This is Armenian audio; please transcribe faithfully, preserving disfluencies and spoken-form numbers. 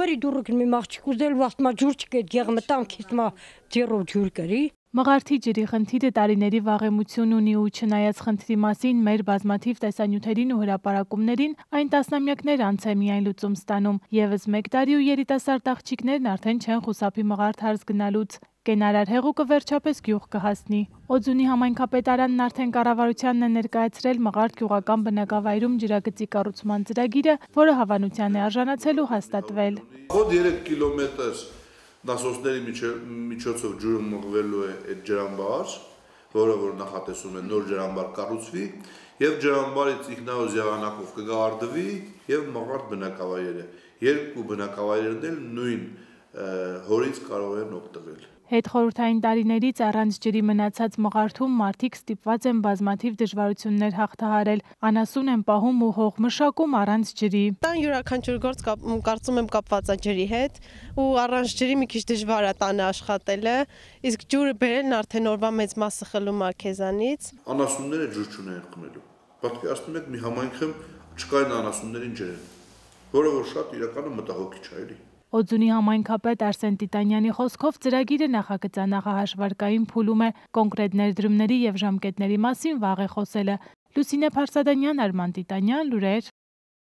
Գավերի դուրը կնմի մաղջիկ ուզել վաստմա ջուր չկետ գեղմտան քիստմա ձերով ջուր կրի։ Մղարդի ջրի խնդիրը տարիների վաղեմություն ունի ու չնայած խնդրի մասին մեր բազմաթիվ տեսանյութերին ու հրապարակումներին այն տասնամյակներ անց է միայն լուծում ստանում։ Եվս մեկ տարի ու երիտասարդ աղջիկներն արդեն չեն խուսափի Մղարդ հարս գնալուց։ Կենարար հեղուկը վերջապես գյուղ կհասնի։ Օձունի համայնքապետարանն արդեն կառավարությանն է ներկայացրել Մղարդ գյուղական բնակավայրում ջրագծի կառուցման ծրագիրը, որը հավանության է արժանացել ու հաստատվել։ երեք կիլոմետր Դասոսների միջոցով ջուրը մղվելու է այդ ջրամբար, որը որ նախատեսում է նոր ջրամբար կառուցվի, եւ ջրամբարից ինքնայոց եղանակով կգարդվի եւ Մղարդ բնակավայրերը։ Երկու բնակավայրերն էլ նույն հորից կարող են օգտվել։ Հետխորհրդային տարիներից առանց ջրի մնացած Մղարդում մարդիկ ստիպված են բազմաթիվ դժվարություններ հաղթահարել, անասուն են պահում ու հող մշակում առանց ջրի։ Տան յուրաքանչյուր գործ կարծում եմ կապված է ջրի հետ ու առանց ջրի մի քիչ դժվար է տանը աշխատելը, իսկ ջուրը բերելն արդեն օրվա մեծ մասը խլում է քեզանից։ Անասունները ջուր չունեն խմելու։ Պատկերացնում եք մի համայնքում չկային անասուններին ջրեն, որը որ շատ իրականում մտահոգիչ է էլի։ Օձունի համայնքապետ Արսեն Տիտանյանի խոսքով ծրագիրը նախագծանախահաշվարկային փուլում է, կոնկրետ ներդրումների եւ ժամկետների մասին վաղ է խոսելը։ Լուսինե Փարսադանյան, Արման Տիտանյան, լուրեր։